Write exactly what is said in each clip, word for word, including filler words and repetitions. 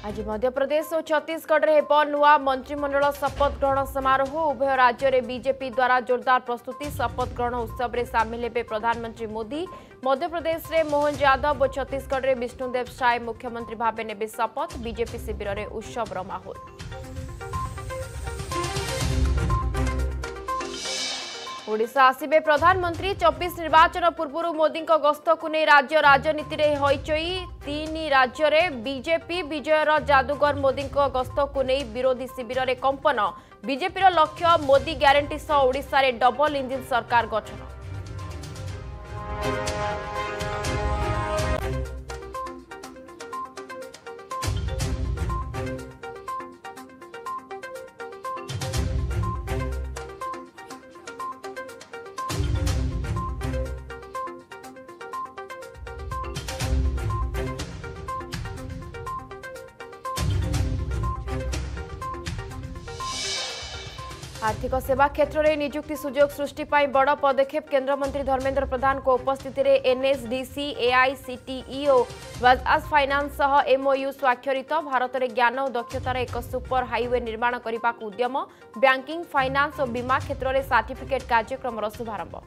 आज मध्य प्रदेश और छत्तीसगढ़ में हेब नुआ मंत्रिमंडल शपथ ग्रहण समारोह। उभय राज्य में बीजेपी द्वारा जोरदार प्रस्तुति। शपथ ग्रहण उत्सव में सामिल हेबे प्रधानमंत्री मोदी। मध्य प्रदेश में मोहन यादव और छत्तीसगढ़ में विष्णुदेव साय मुख्यमंत्री भाव नेबे शपथ। बीजेपी शिविर में उत्सव माहौल। ओडिशा आसिबे प्रधानमंत्री। चौबीस निर्वाचन पूर्व मोदी गस्त को नहीं राज्य राजनीति में हईचई। तीन राज्य में बीजेपी विजयर जादूगर मोदी गस्त को नहीं विरोधी शिविर में कंपन। बीजेपी लक्ष्य मोदी ग्यारंटी सह ओडिशा रे डबल इंजिन सरकार गठन। आर्थिक सेवा क्षेत्र में निजुक्ति सुजोग सृष्टि पर बड़ पदक्षेप। केंद्र मंत्री धर्मेंद्र प्रधान को उपस्थिति में एनएसडीसी एआईसीटीई और बजाज फाइनान्स सह एमओयू स्वाक्षरित। भारत में ज्ञान और दक्षतार एक सुपर हाईवे निर्माण करने को उद्यम। बैंकिंग फाइनान्स और बीमा क्षेत्र में सर्टिफिकेट कार्यक्रम शुभारंभ।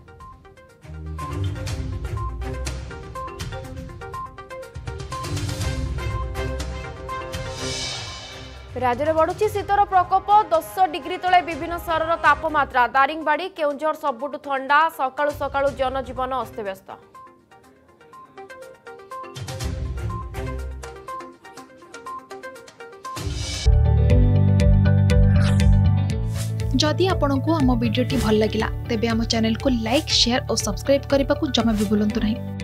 राज्य में बढ़ुची शीतर प्रकोप। दस डिग्री तले विभिन्न सहर तापमात्रा। दारिंगबाड़ी केउंझर सबुठ ठंडा। सकाळु सकाळु जनजीवन अस्तव्यस्त। जदि आपंक आम भिडी भल लगा तेब आम चैनल को लाइक शेयर और सब्सक्राइब करने को जमा भी भूलु नहीं।